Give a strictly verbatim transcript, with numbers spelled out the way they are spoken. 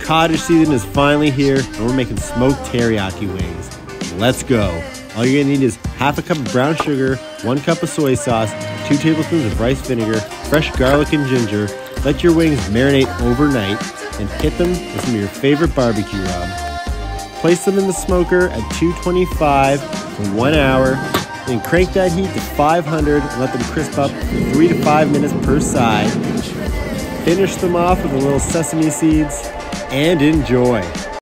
Cottage season is finally here, and we're making smoked teriyaki wings. Let's go. All you're gonna need is half a cup of brown sugar, one cup of soy sauce, two tablespoons of rice vinegar, fresh garlic and ginger. Let your wings marinate overnight and hit them with some of your favorite barbecue rub. Place them in the smoker at two twenty-five for one hour, then crank that heat to five hundred and let them crisp up for three to five minutes per side. Finish them off with a little sesame seeds and enjoy.